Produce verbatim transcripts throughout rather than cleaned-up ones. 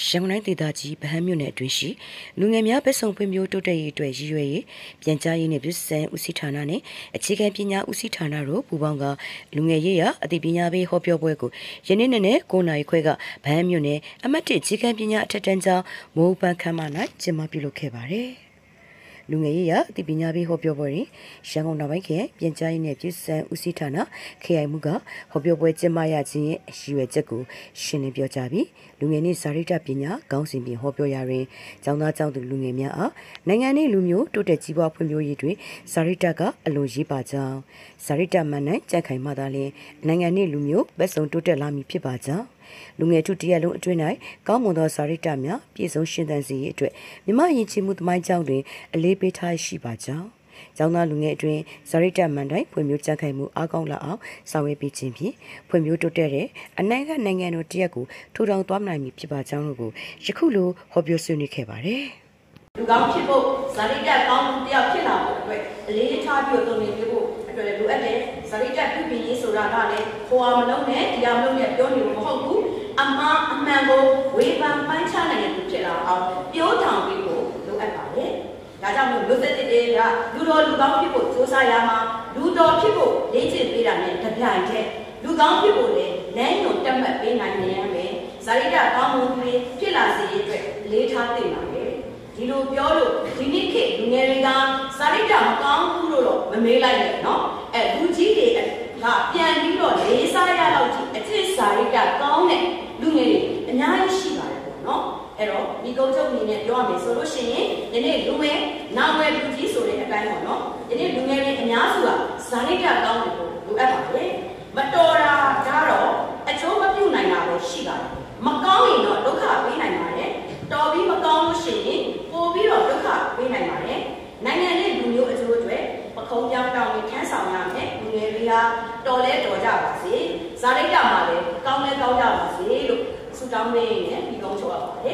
ရှမ်းတိုင်းဒေသကြီးဗဟန်းမြို့နယ်အတွင်းရှိလူငယ်များပဲဆောင်ပွင့်မျိုးတိုးတက်ရေးအတွက်ရည်ရွယ်ရေးပြန်ကြားရေးနဲ့ပြည်စံဦးစီးဌာနနဲ့အခြေခံပညာဦးစီးဌာနတို့ပူးပေါင်းကလူငယ်ရေးရာအသိပညာပေးဟောပြောပွဲကိုယနေ့နေ့နဲ့ကိုနိုင်ခွဲကဗဟန်းမြို့နယ်အမှတ်၁အခြေခံပညာအထက်တန်းကျောင်းမိုးပန်းခမ်းမ၌ကျင်းပပြုလုပ်ခဲ့ပါတယ်လူငယ်ရေးရာအသိပညာပေးဟောပြောပွဲတွင်ရန်ကုန်နောက်ပိုင်းခရိုင်ပြန်ကြားရေးနဲ့ပြည်စံဦးစီးဌာနခရိုင်မှုကဟောပြောပွဲကျင်းပရခြင်းရဲ့အရှိရွယ်ချက်ကိုရှင်းလင်းပြောကြားပြီးလူငယ်နှင့်စာရိတ္တပညာခေါင်းစဉ်ဖြင့်ဟောပြောရာတွင်ကျောင်းသားကျောင်းသူလူငယ်များအားနိုင်ငံနှင့်လူမျိုးတိုးတက်ကြီးပွားဖွံ့ဖြိုးရေးတွင်စာရိတ္တကအလွန်ရေးပါကြောင်းစာရိတ္တမှန်၌ကြံ့ခိုင်မှသာလျှင်နိုင်ငံနှင့်လူမျိုးဘက်စုံတိုးတက်လာမည်ဖြစ်ပါကြောင်းလူငယ်ထုတရက်လုံးအတွင်း၌ကောင်းမွန်သောစာရိတ္တများပြည့်စုံရှင်းသန်စေရေးအတွက်မြမယဉ်ကျေးမှုသမိုင်းကြောင်းတွင်အလေးပေးထားရှိပါကြောင်းကျောင်းသားလူငယ်အတွင်းစာရိတ္တမှန်တိုင်းဖွံ့ဖြိုးကြံ့ခိုင်မှုအားကောင်းလာအောင်ဆောင်ရွက်ပေးခြင်းဖြင့်ဖွံ့ဖြိုးတိုးတက်တဲ့အနိုင်ငံနိုင်ငံတော်တရက်ကိုထူထောင်သွားနိုင်မည်ဖြစ်ပါကြောင်းတို့ကိုယခုလိုဟောပြောဆွေးနွေးခဲ့ပါတယ်လူကောင်းဖြစ်ဖို့စာရိတ္တကောင်းမှုတယောက်ဖြစ်လာဖို့အတွက်အလေးထားပြီးတော့တုံ့ပြန်ဖို့အတွက်လိုအပ်တဲ့စာရိတ္တပြုပြင်ရေးဆိုတာကလည်းဟိုဟာမလုံးနဲ့ဒီဟာမလုံးနဲ့ပြောနေလို့မဟုတ်ဘူးအမှားအမှန်ကိုဝေဖန်ပိုင်းခြားနိုင်တဲ့သူဖြစ်လာအောင်ပြောထောင်ပြီးဖို့လိုအပ်ပါတယ်။ဒါကြောင့်မို့လူသက်တဲ့တွေကလူတော်လူကောင်းဖြစ်ဖို့စူးစမ်းရမှာလူတော်ဖြစ်ဖို့လေ့ကျင့်ပေးတာနဲ့တပြိုင်တည်းလူကောင်းဖြစ်ဖို့လည်းလမ်းညွန်တက်မှတ်ပေးနိုင်နေရမယ်။စာရိတ္တကောင်းမှုတွေဖြစ်လာစေရေးအတွက်လေးထားတင်ပါမယ်။ဒီလိုပြောလို့ဒီနေ့ခေတ်လူငယ်တွေကစာရိတ္တမကောင်းဘူးလို့တော့မမေးလိုက်နဲ့နော်။အဲလူကြီးတွေကပြန်ပြီးတော့လေးစားရတော့အကျင့်စာရိတ္တကောင်းတဲ့လူငယ်တွေအများကြီးရှိပါတယ်ပေါ့နော်အဲ့တော့ဒီကုန်းချုပ်အနေနဲ့ပြောရမယ်ဆိုလို့ရှိရင်ယနေ့လူငယ်နောက်ွယ်လူကြီးဆိုတဲ့အတိုင်းပေါ့နော်ယနေ့လူငယ်တွေအများစုကစာရိတ္တကောင်းတယ်လို့လိုအပ်ပါတယ်မတော်တာကတော့အကျိုးမပြုနိုင်တာပဲရှိပါတယ်မကောင်းရင်တော့ဒုက္ခပေးနိုင်ပါတယ်တော်ပြီးမကောင်းလို့ရှိရင်ပိုပြီးတော့ဒုက္ခပေးနိုင်ပါတယ်နိုင်ငံနဲ့လူမျိုးအကျိုးအတွက်ပခုံးပြောင်းတောင်းပြီးထမ်းဆောင်ရမယ်လူငယ်တွေကတော်လဲတော်ကြပါစေဇာတိတ်မှာလည်းကောင်းလဲကောင်းကြပါစေလို့ဆုတောင်းပေးနေပြီးကောင်းချောရပါတယ်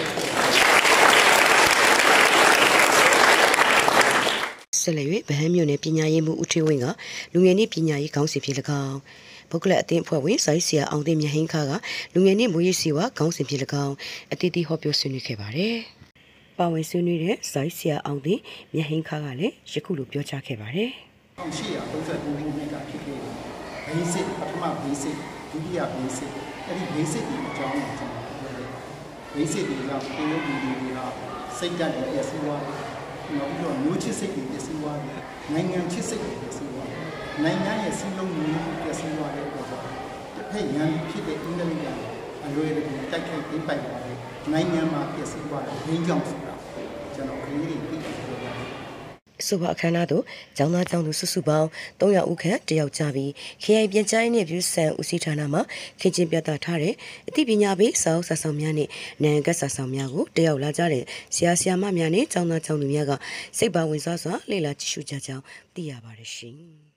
ဆက်လက်၍ဗဟန်းမြို့နယ်ပညာရေးမှူးဦးထွေးဝင်းကလူငယ်နှင့်ပညာရေးခေါင်းစဉ်ဖြင့်၎င်းပုဂ္ဂလအသင်းအဖွဲ့ဝင်စိုင်းဆရာအောင်သိမြဟင်းခါကလူငယ်နှင့်မွေးရေးစီဝါခေါင်းစဉ်ဖြင့်၎င်းအတီးတီးဟောပြောဆွေးနွေးခဲ့ပါတယ်ပါဝင်ဆွေးနွေးတဲ့စိုင်းဆရာအောင်သိမြဟင်းခါကလည်းယခုလိုပြောကြားခဲ့ပါတယ်၁၈၃၉ခုနှစ်ကဖြစ်ခဲ့တဲ့ basic ပထမ basic ဒုတိယ basic အဲ့ဒီ basic တွေအကြောင်းကိုကျွန်တော်ပြောတယ် basic တွေကကိုယ်ရုပ်ပြည်တွေကစိတ်ဓာတ်တွေပြည့်စုံသွားတယ်နောက်ပြီးတော့မျိုးချစ်စိတ်တွေပြည့်စုံသွားတယ်နိုင်ငံချစ်စိတ်တွေပြည့်စုံသွားတယ်နိုင်ငံရဲ့စီးလုံးမျိုးပြည့်စုံသွားတဲ့အတွက်တစ်ဖက်ရန်ဖြစ်တဲ့အင်္ဂလိပ်ကအလွယ်တကူတိုက်ခိုက်သိမ်းပိုက်သွားတယ်နိုင်ငံမှာပြည့်စုံသွားတယ်ရင်းကြောင်ဆိုတာကျွန်တော်ကလေးတွေသိတယ်ပြောတာစုဘအခမ်းအနားသို့ကျောင်းသားကျောင်းသူစုစုပေါင်း၃ယောက်ဦးခန့်တယောက်ကြပြီးခရိုင်ပြန်ကြားရေးနှင့်ပြည်စံဦးစီးဌာနမှခင်ချင်းပြသထားတဲ့အသိပညာပေးစာအုပ်စာဆောင်များနှင့်နိုင်ငံကစာဆောင်များကိုတယောက်လာကြတဲ့ဆရာဆရာမများနှင့်ကျောင်းသားကျောင်းသူများကစိတ်ပါဝင်စားစွာလေ့လာကြည့်ရှုကြကြောင်းသိရပါတယ်ရှင်